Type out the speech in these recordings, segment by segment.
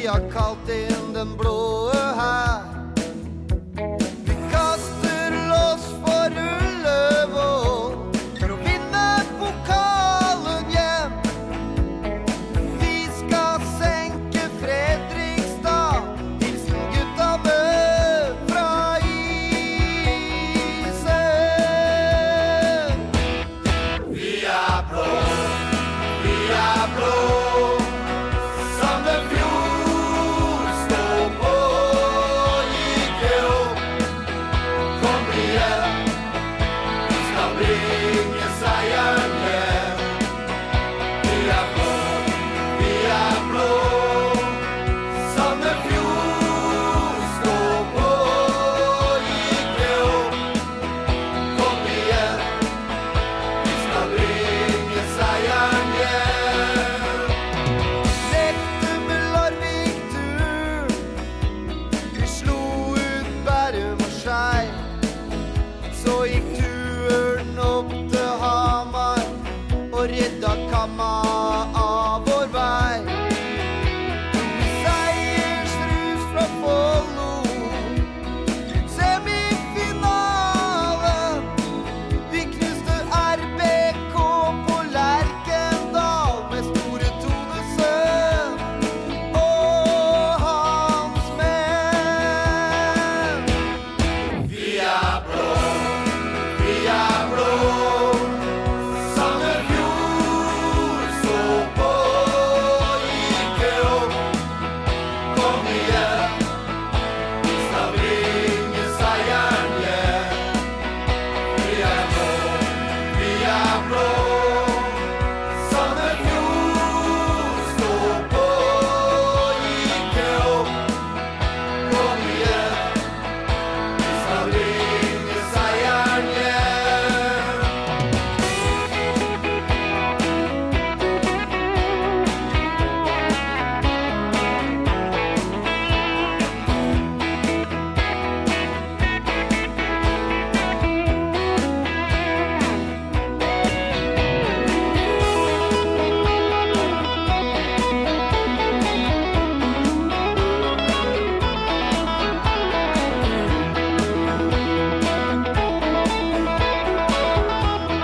har kalt inn den blå her. Vi kaster loss for Ullevål for å vinne pokalen hjem. Vi skal senke Fredrikstad, hilsen guttene fra isen. Vi er blå, Sandefjord står på, ikke opp. Kom igjen, vi skal bringe seieren hjem. Vi er blå, Sandefjord står på, ikke opp. Kom igjen, vi skal bringe seieren hjem. Lekte med Larvik tur, vi slo ut Bærum og Skei. Så gikk turen opp til Hamar og redda Kamma av vår vei. Seiersrus fra Follo, semifinalen. Vi knuste RBK på Lerkendal med Store Todesen og hans menn. Vi er blå, Sandefjord står på, ikke opp. Kom igjen, vi skal bringe seieren hjem. Vi er blå, Sandefjord står på, ikke opp. Kom igjen, vi skal bringe seieren hjem.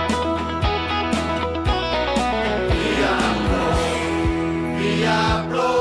Vi er blå,